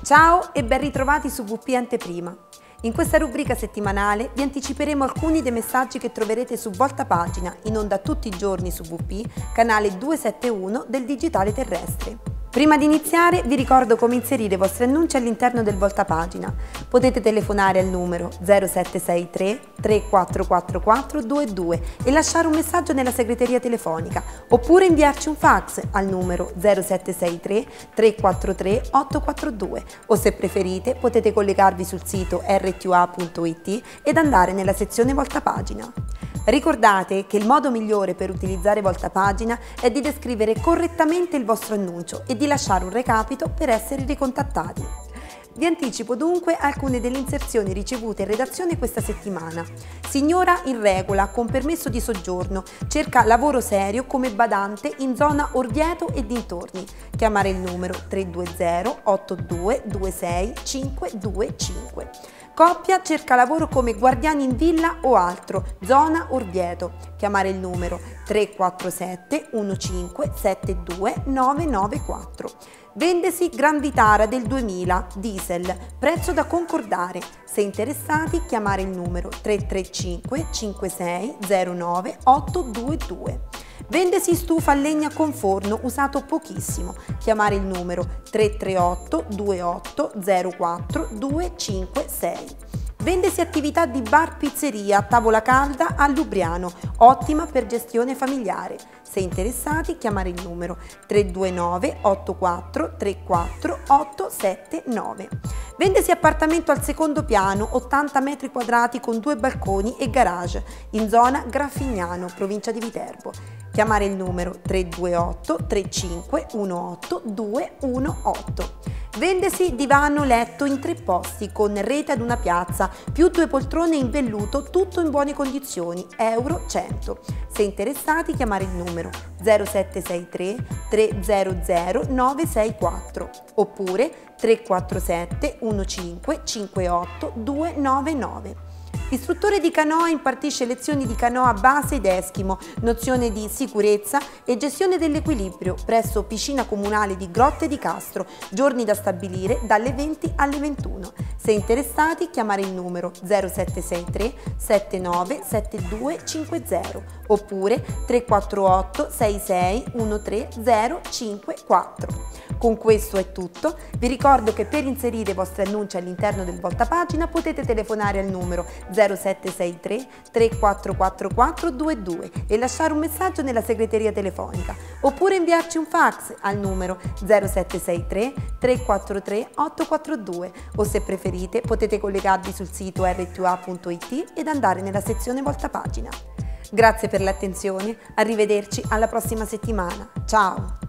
Ciao e ben ritrovati su VP Anteprima. In questa rubrica settimanale vi anticiperemo alcuni dei messaggi che troverete su Volta Pagina, in onda tutti i giorni su VP, canale 271 del Digitale Terrestre. Prima di iniziare vi ricordo come inserire i vostri annunci all'interno del Volta Pagina. Potete telefonare al numero 0763 344422 e lasciare un messaggio nella segreteria telefonica, oppure inviarci un fax al numero 0763 343 842, o se preferite potete collegarvi sul sito rtua.it ed andare nella sezione Volta Pagina. Ricordate che il modo migliore per utilizzare Volta Pagina è di descrivere correttamente il vostro annuncio e di lasciare un recapito per essere ricontattati. Vi anticipo dunque alcune delle inserzioni ricevute in redazione questa settimana. Signora in regola, con permesso di soggiorno, cerca lavoro serio come badante in zona Orvieto e dintorni. Chiamare il numero 320 82 26 525. Coppia cerca lavoro come guardiani in villa o altro, zona Orvieto. Chiamare il numero 347 15 72 994. Vendesi Gran Vitara del 2000, diesel, prezzo da concordare. Se interessati, chiamare il numero 335 56 09 822. Vendesi stufa a legna con forno usato pochissimo. Chiamare il numero 338 28 04 256. Vendesi attività di bar pizzeria, tavola calda a Lubriano, ottima per gestione familiare. Se interessati, chiamare il numero 329 84 34 879. Vendesi appartamento al secondo piano, 80 metri quadrati con 2 balconi e garage, in zona Graffignano, provincia di Viterbo. Chiamare il numero 328 35 18 218. Vendesi divano letto in 3 posti con rete ad una piazza più 2 poltrone in velluto, tutto in buone condizioni, euro 100. Se interessati, chiamare il numero 0763 300 964 oppure 347 15 58 299. L'istruttore di canoa impartisce lezioni di canoa base ed eschimo, nozione di sicurezza e gestione dell'equilibrio presso piscina comunale di Grotte di Castro, giorni da stabilire dalle 20 alle 21. Se interessati, chiamare il numero 0763 79 72 50 oppure 348 66 13 054. Con questo è tutto. Vi ricordo che per inserire i vostri annunci all'interno del Volta Pagina potete telefonare al numero 0763 344422 e lasciare un messaggio nella segreteria telefonica, oppure inviarci un fax al numero 0763 343 842, o se preferite potete collegarvi sul sito rtua.it ed andare nella sezione Volta Pagina. Grazie per l'attenzione, arrivederci alla prossima settimana. Ciao!